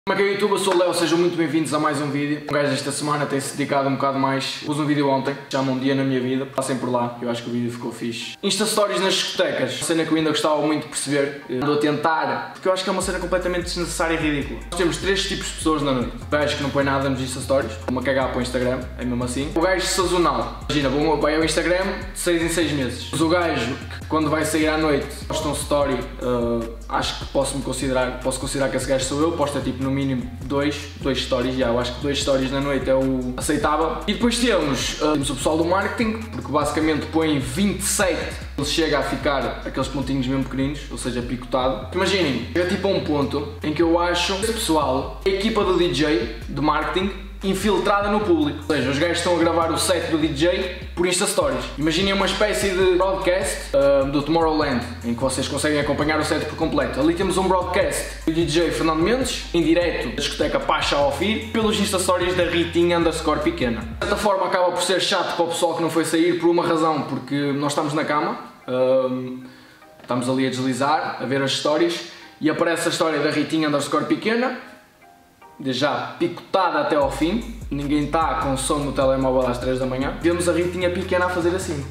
Como é que é YouTube? Eu sou o Léo, sejam muito bem-vindos a mais um vídeo. O gajo esta semana tem-se dedicado um bocado mais. Pus um vídeo ontem, chama Um Dia na Minha Vida. Passem por lá, eu acho que o vídeo ficou fixe. Insta Stories nas discotecas, uma cena que eu ainda gostava muito de perceber. Ando a tentar, porque eu acho que é uma cena completamente desnecessária e ridícula. Nós temos três tipos de pessoas na noite. O gajo que não põe nada nos Insta Stories, uma cagar para o Instagram, é mesmo assim. O gajo sazonal, imagina, vai ao Instagram de 6 em 6 meses. Mas o gajo que quando vai sair à noite posta um story, acho que posso considerar que esse gajo sou eu, posta tipo no mínimo dois stories, eu acho que 2 stories na noite é o aceitável. E depois temos o pessoal do marketing, porque basicamente põe 27, ele chega a ficar aqueles pontinhos mesmo pequeninos, ou seja, picotado. Imaginem, é tipo a um ponto em que eu acho esse pessoal, a equipa do DJ, de marketing, infiltrada no público. Ou seja, os gajos estão a gravar o set do DJ por Insta Stories. Imaginem uma espécie de broadcast do Tomorrowland, em que vocês conseguem acompanhar o set por completo. Ali temos um broadcast do DJ Fernando Mendes, em direto da discoteca Pacha ao Ofir, pelos Insta Stories da Ritinha_pequena. De certa forma acaba por ser chato para o pessoal que não foi sair por uma razão, porque nós estamos na cama, estamos ali a deslizar, a ver as stories, e aparece a história da Ritinha_pequena, já picotada até ao fim, ninguém está com som no telemóvel às 3 da manhã. Vemos a Ritinha pequena a fazer assim.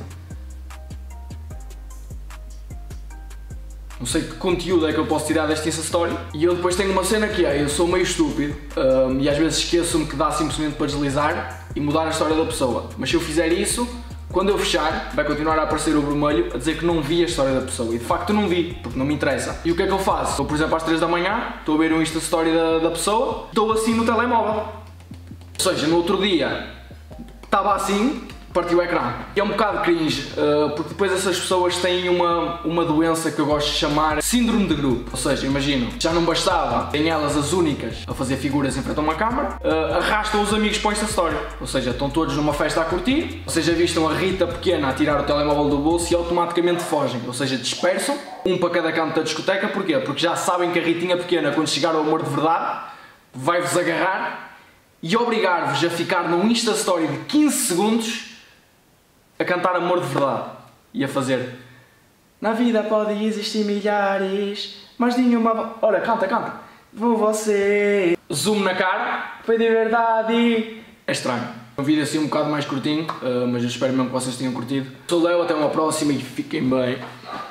Não sei que conteúdo é que eu posso tirar desta Insta Story. E eu depois tenho uma cena que é, eu sou meio estúpido e às vezes esqueço-me que dá simplesmente para deslizar e mudar a história da pessoa. Mas se eu fizer isso, quando eu fechar, vai continuar a aparecer o vermelho a dizer que não vi a história da pessoa. E de facto não vi, porque não me interessa. E o que é que eu faço? Estou, por exemplo, às 3 da manhã, estou a ver um Insta Story da pessoa, estou assim no telemóvel. Ou seja, no outro dia, estava assim, partiu o ecrã. E é um bocado cringe, porque depois essas pessoas têm uma doença que eu gosto de chamar síndrome de grupo. Ou seja, imagino, já não bastava, têm elas as únicas a fazer figuras em frente a uma câmara, arrastam os amigos para o Insta Story. Ou seja, estão todos numa festa a curtir, vocês já vistam a Rita pequena a tirar o telemóvel do bolso e automaticamente fogem. Ou seja, dispersam, um para cada canto da discoteca. Porquê? Porque já sabem que a Ritinha pequena, quando chegar ao amor de verdade, vai-vos agarrar e obrigar-vos a ficar num Insta Story de 15 segundos a cantar amor de verdade e a fazer: na vida pode existir milhares, mas nenhuma... Ora, canta. Vou você... Zoom na cara, foi de verdade. É estranho. Um vídeo assim um bocado mais curtinho, mas eu espero mesmo que vocês tenham curtido. Sou o Léo, até uma próxima e fiquem bem.